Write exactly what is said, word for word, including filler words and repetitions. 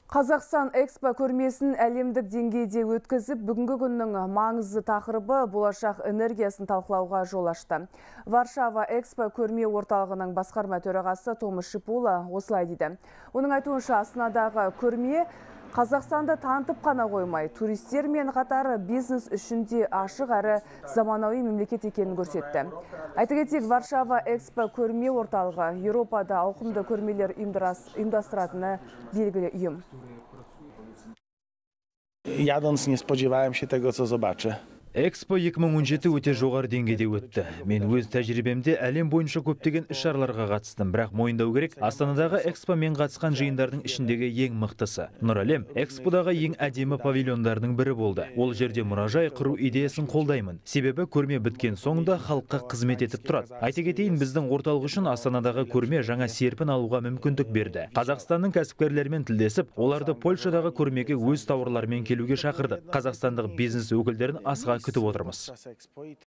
Қазақстан экспо көрмесін әлемдік деңгейде өткізіп, бүгінгі күннің маңызды тақырыбы болашақ энергиясын талқылауға жол ашты. Варшава экспо көрме орталығының басқарма төрағасы Томас Шипула осылай дейді. Оның айтуынша, Астанадағы көрме Қазақстанды танытып қана қоймай, туристер мен қатар бизнес үшінде ашық әрі заманауи мемлекет екенін көрсетті. Айта кетейік, Варшава экспо көрме орталығы Еуропада ауқымды көрмелер ұйымдастыратыны белгілі ұйым. Jadąc nie spodziewałem się tego, co zobaczę. Экспо екі мың он жеті өте жоғары деңгейде өтті. Мен өз тәжірибемде әлем бойынша көптеген іс-шараларға қатыстым, бірақ мойындау керек, Астанадағы экспо мен қатысқан жиындардың ішіндегі ең мықтысы. Нұр әлем эксподағы ең әдемі павильондардың бірі болды. Ол жерде мұражай құру идеясын қолдаймын. Себебі көрме біткен соңында халыққа қызмет етіп тұрады. Айта кетейін, біздің орталық үшін Астанадағы көрме жаңа серпін алуға мүмкіндік берді. Қазақстанның кәсіпкерлерімен тілдесіп, оларды Польшадағы көрмеге өз тауарларымен келуге шақырдық. Қазақстандық бизнес өкілдерін асыға күтіп отырмыз.